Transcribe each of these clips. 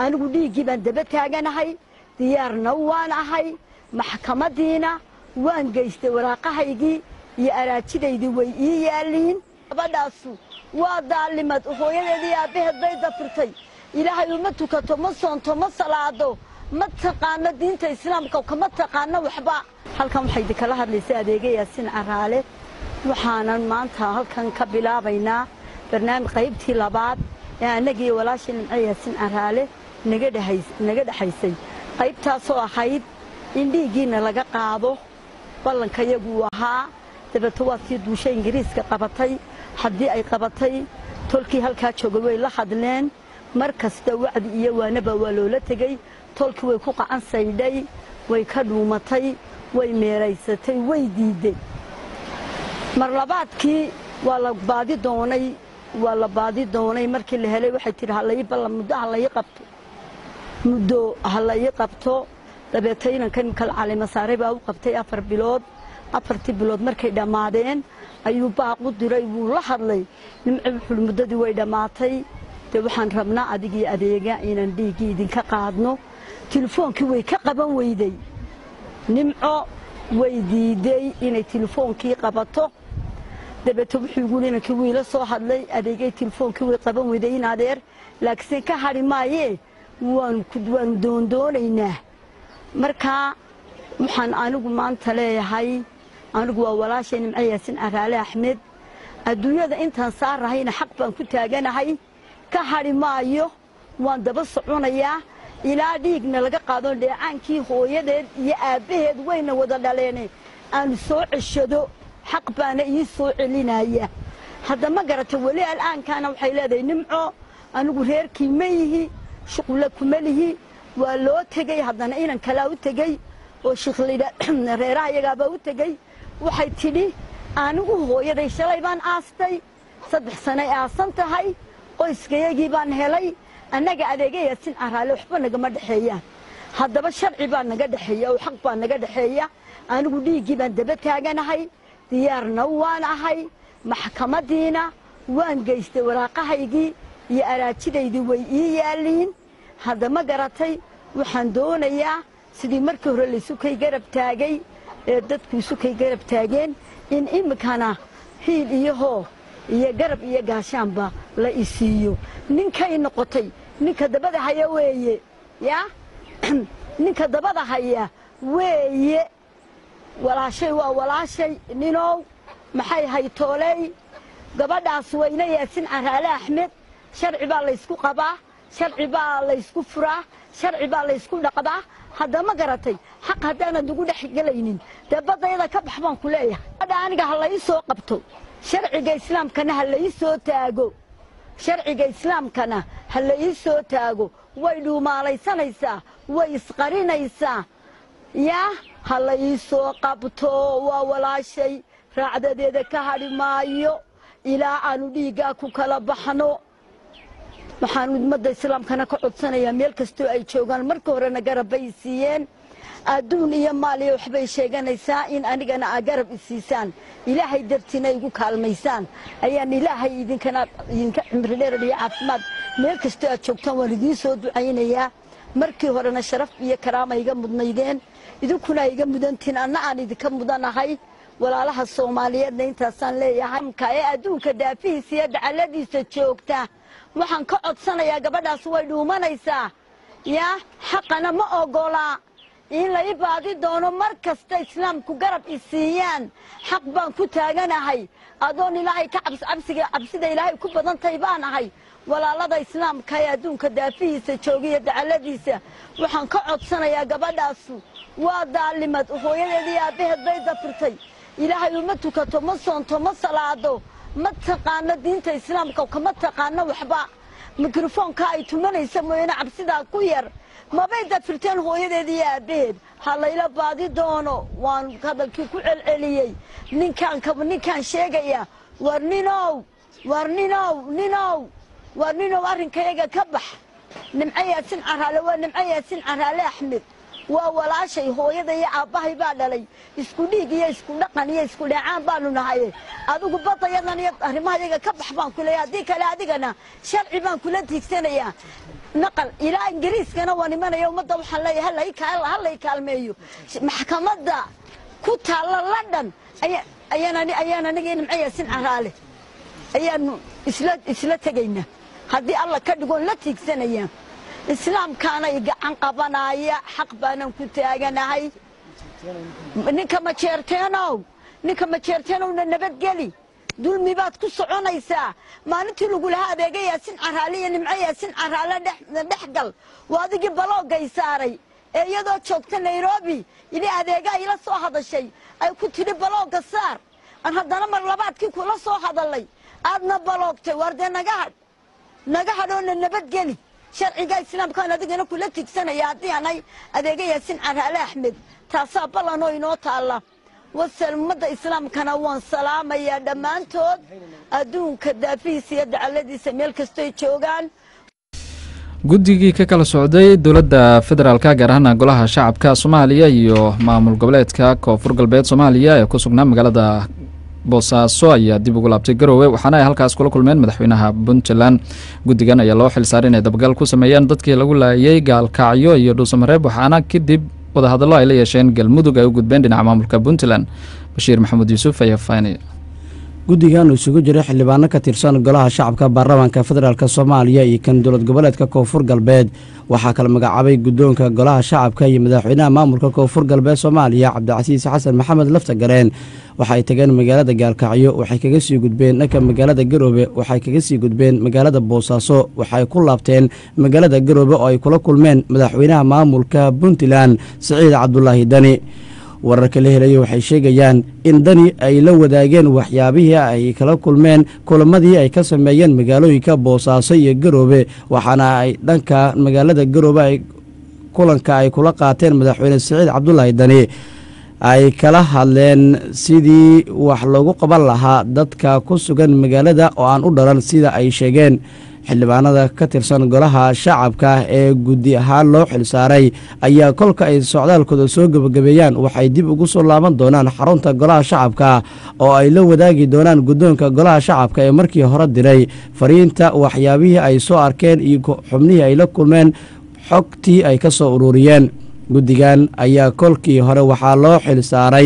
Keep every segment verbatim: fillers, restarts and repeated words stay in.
أنا قولي جبان دبتها جانا هاي ديار نوان هاي محكمة دينا وان جيست وراقها يجي يأراتي دي ويالين بدأسو وضالمت وهي دي أبيه الضيدة فرتي إلهي يمتك تمصون تمص العدو ما تقانا دين الإسلام كوكما تقانا وحبا هل كان حيدك لها لسادة ياسين عرالة وحانا مانتها هل كان كبلا بينا برنامج قيبتي لبعض يعني نجي ولا شيء ياسين عرالة نجد حيس نجد حيسي قيبتها صو حيد إندي جينا لقى قاضو والله كيجوها تبتوا في دوشة إنجليز كقبطي حدي أي قبطي تركي هل كاتشوجوي لحدلين مركز توعد إيوان بولولة تجي تركي ويكوق عن سيدي ويكدومتي ويميريستي ويديدي مرلبات كي ولا بعدي دوني ولا بعدي دوني مركي اللي هلي واحد ترى هلا يبلا مدة هلا يقبته مدة هلا يقبته تبتينا كان كل على مساربه وقبتي أفر بلاد أفرتي بلاد مركي دمادين أيوب باقود دراي ولا حرلي نمعب حل مدة دوي دماتي تبحن ربنا أديجي أديجا إن نديجي دين كقعدنا تلفون كوي كقبا ويدي نمعو ويدي إن التلفون كي قبضته دبتو بحيقولين كوي لا صاحب لي أديجي تلفون كوي قبا ويدي نادر لكن كهاري مايه وان كدوان دون دونينه مركا محن أنا قمان تلاي هاي أنا قوا ولا شيء معي ياسين أرالي أحمد الدنيا ذا أنت صار هينا حق بنكت أجانا هاي كهاري مايو وان دبص عنا إلى ديك نلقى قادون ده عنكي هو يد يأبيه وين وضل علينا أن سوء الشدو حق بنا يسوء لنا إياه هذا ما قرأت ولي الآن كانوا حيلاده نمعو أنا قول هير كميه شغلك مليه ولو تجي هذا إينا كلاو تجي وشغلي ده رأي يجابو تجي وحيتني أنا هو يد شليبان أستي صدق سنة أصنت هاي قيس يجيبان هلاي أنا قاعد أجي ياسين أرالي وحبنا جمد حيا هذا بشر عبان نجد حيا وحق بان نجد حيا أنا قولي جبان دبتها جانا هاي ديار نوان هاي محكمة دينا وان جيست وراقها يجي يأراتي دي ويالين هذا ما قرأتي وحندون يا سيدي مركور اللي سكي جرب تاجي دتك سكي جرب تاجين إن إمكانه هي إيهو يجرب يجاشان با لا يسيو نينكاي نقطي نينكا دبدا هيا ويه يا نينكا دبدا هيا ويه ولا شيء ولا شيء نينو maxay haytoolay gabadhaas weyne yaasin Caraale Axmed sharci baa la isku qabaa sharci baa la isku furaa sharci baa la isku dhaqdaa hadda ma garatay xaq hadana ugu dhex galaynin dabadayda ka baxbaan ku leeyahay hada aniga hal ay soo qabto sharciga islaamkana hal ay soo taago sharciga islaamkana hal ay soo taago way dhuumaalaysanaysaa way isqarinaysaa ya hal ay soo qabto waa walaashay raacdadeeda ka hadhi maayo ilaa aanu dhiigaa ku kala baxno waxaan ummadda islaamkana ka codsanayaa meel kastoo ay joogaan marka horena garabay siiyeen adduun iyo maal iyo waxbay sheeganaysaa in anigana aa garab isiisaan ilaahay dartiina igu kaalmaysaan ayaan ilaahay idinkana idinka cimri dheer iyo caafimaad meel kastoo aad joogtaan waan idiin soo ducaynayaa markii horena sharaf iyo karaama iga mudnaydeen idinkuna iga mudantiin anna aan idinka mudanahay walaalaha Soomaaliyeed intaasaan leeyahay ka ee adduunka daafihiisa iyo dacaladiisa joogta waxaan ka codsanayaa gabadhaas way dhuumanaysaa ya xaqana ma ogola in la ibaadi doono markasta islaamku garab isiiyaan xaq baan ku taaganahay adoon ilaahay ka cabs cabsiga cabsida ilaahay ku badantay baan ahay walaalada islaamka ee adduunka daafihiisa joogiya dacaladiisa waxaan ka codsanayaa gabadhaas waa daalimad hooyadeedii aabaheed bay dafirtay إلهي ومتك تمصون تمص العدو ما تقانا دين الإسلام كما تقانا وحبا ميكروفون كاي تمنى يسمونه عبسيدا كوير ما بيدا فرتين هو يدي يا بيد هلا إلى بعض دونه وان هذا الكيكو العليي نين كان كم نين كان شيء ورنينو ورنينو نينو ورنينو ورن كيجا كبح نمعيا سن عرالة ونمعيا سن عرالة أحمد ولا شيء هو يدا يعبه يبادلي يسكوني جي يسكون قني يسكون عام بانو نهاية هذا قبضة يلا نيت ما يجا كبح بان كل يديك لا ديكنا شرع بان كل تيكسنا يا نقل إلى إنجليز كانوا ونمنا يوم الضوء حلا هلا يكال هلا يكالميو محكمة دا كنت على لندن أي أيانا أيانا نجي معي سن عرالي أيان إسلا إسلا تجينا هذه الله كده يقول لا تيكسنا يا إسلام كان يجا عن قبنا يا حق بنا كنت أجانا هاي نكمة شرتينو نكمة شرتينو النبات جلي دول ميبات كسرنا يسا ما نتلو قول هذا جاي سن عرالي نمعي سن عرالي دح دحقل وهذا جبلو جاي ساري يدو شوكت نيروبي إلي هذا جاي لا صو هذا الشيء أي كنت بلو قصار أنا هذا نمر لبعض كي كل صو هذا اللي أدنى بلوقت ورد نجاح نجاح لون النبات جلي شرعي جاي سلام كان هذا جنا كل تكسنا يعطي أنا هذا جاي سن عرالي أحمد تصاب الله نوي نوت الله والسلام مدى إسلام كان وان سلام يا دمان تود أدون كدافيس يد على دي سميل كستوي تشوغان guddigii ka kala socday dowladda federaalka gaar ahaan golaha shacabka Soomaaliya iyo maamul goboleedka Koonfur Galbeed Soomaaliya ee ku sugnaa magaalada Boosaaso ayaa dib ugu laabtay Garowe waxaana ay halkaas kula kulmeen madaxweynaha Puntland guddigan ayaa loo xil saaray inay dabgal ku sameeyaan dadkii lagu laayay gaalkacyo iyo dhuusamareeb waxaana kadib wada hadallo ay la yeesheen galmudug ay u gudbeen dhinaca maamulka Puntland Bashiir Maxamuud Yuusuf ayaa faanay guddigan uu isugu jiray xildhibaano ka tirsan golaha shacabka baarlamaanka federaalka Soomaaliya iyo kan dowlad goboleedka Koonfur Galbeed waxaa kala magacaabay guddoonka golaha shacabka iyo madaxweynaha maamulka Koonfur Galbeed Soomaaliya Cabdicasiis Xasan Maxamed Laftagareen waxay tageen magaalada Gaalkacyo waxay kaga sii gudbeen dhanka magaalada Garowe waxay kaga sii gudbeen magaalada Boosaaso waxay ku laabteen magaalada Garowe oo ay kula kulmeen madaxweynaha maamulka Puntland Saciid Cabdullaahi Dani wararka la helay waxay sheegayaan in Dani ay la wadaageen waxyaabihii ay kala kulmeen kulamadii ay ka sameeyeen magaalooyinka Boosaaso iyo Garowe waxaana ay dhanka magaalada Garowe ay kulanka ay kula qaateen madaxweyne Saciid Cabdullaahi Dani ay kala hadleen sidii wax loogu qaban lahaa dadka ku sugan magaalada oo aan u dhalan sida ay sheegeen xildhibaanada ka tirsan golaha shacabka ee guddi ahaan loo xil saaray ayaa kolka ay socdaalkooda soo gabagabeeyaan waxay dib ugu soo laaban doonaan xarunta golaha shacabka oo ay la wadaagi doonaan guddoonka golaha shacabka ee markii hore diray fariinta waxyaabihii ay soo arkeen iyo xubnihii ay la kulmeen xogtii ay ka soo ururiyeen guddigan ayaa kolkii hore waxaa loo xil saaray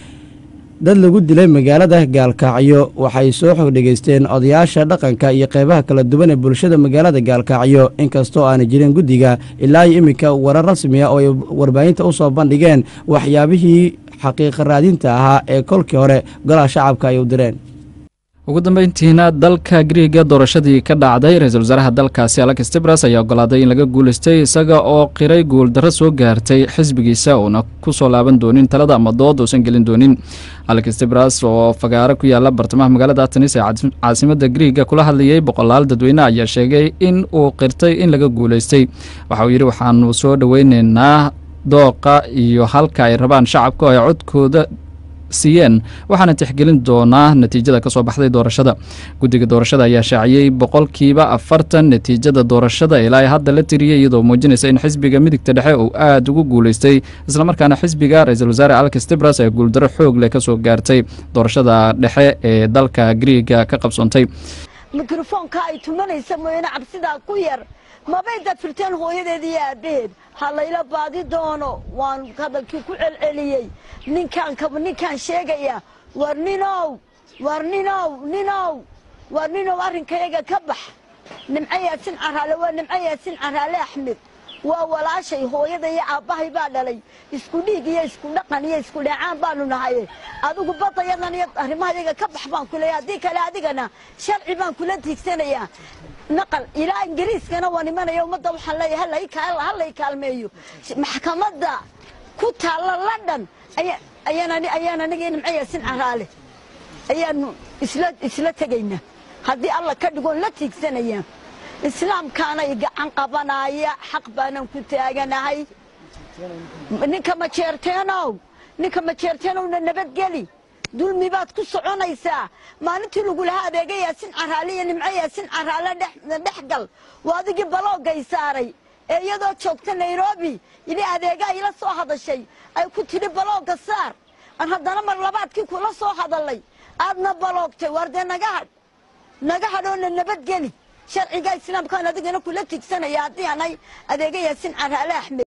dad lagu dilay magaalada Gaalkacyo waxay soo xog dhageysteen odayaasha dhaqanka iyo qaybaha kala duwan ee bulshada magaalada Gaalkacyo inkastoo aan jirin guddiga ilaa imika warar rasmi ah oo ay warbaahinta u soo bandhigeen waxyaabihii xaqiiqo raadinta ahaa ee kolkii hore golaha shacabka ay u direen ugu dambeyntiina dalka Greega doorashadii ka dhacday ra'iisul wasaaraha dalkaasi Alex Tsipras ayaa ogolaaday in laga guuleystay isaga oo qiray guul darro soo gaartay xisbigiisa oo ku soo laaban doonin talada ama dood oo san gelin doonin Alex Tsipras oo fagaara ku yaala bartamaha magaalada Athens ee caasimadda Greega kula hadlayay boqolaal dadweyne ayaa sheegay in uu qirtay in laga guuleystay waxa uu yiri waxaan soo dhaweynaynaa dooqa iyo halka ay rabaan shacabka ay codkooda siiyeen waxaana tixgelin doonaa natiijada ka soo baxday doorashada guddiga doorashada ayaa shaaciyay boqolkiiba afartan natiijada doorashada ilaa ay hadda la tiriyay iyadoo muujinaysa in xisbiga midigta dhexe uu aad ugu guuleystay isla markaana xisbiga ra'iisul wasaare Alex Tsipras ay guuldaro xoog leh ka soo gaartay doorashada dhexe ee dalka Greega ka qabsoontay mikrofoonka ay tumanaysa mooyana cabsida ku yar mabayda firteen hooyadeedii aabaheed halayla baadi doono waan hadalkii ku celceliyay ninkan ka ninkan sheegaya war ninow war ninow ninow war ninow arrinkayga ka bax nimcayaasin caraale waa nimcayaasin caraale Axmed waa walaashay hooyada iyo aabahay baa dhalay isku dhiig iyo isku dhaqan iyo isku dhacaan baanu nahay adigu badayadan iyo arrimahayaga ka bax baan ku leeyahay hadii kale adigana sharci baan kula tiigsanayaa نقل إلى إنجليز كانوا ونمنا يوم الضوء حلا هلا يكال هلا يكالميو محكمة دا كنت على لندن أي أيانا أيانا نجي معي سن عرالي أيان إسلا إسلا تجينا هذه الله كد يقول لا تيجسنا أيام إسلام كان يجا عن قبنا يا حق بنا كنت أجانا هاي نكمة شرتينو نكمة شرتينو النبات جلي دول ميبات كسرنا يسا ما نتلو قول هذا جاي سن عرالي نمعي سن عرالة دح دحقل وهذا جبلو جاي ساري ee iyadoo joogta Nairobi ili adeega ila soo hadashay ay ku tiri balooga saar aan haddana mar labaadkii kula soo hadalay aadna baloogtay warde naga had naga hadhoon nabad geli sharciga islaamka adigana kula tigsanaya hadii aanay adeega Yaasin Caraale Axmed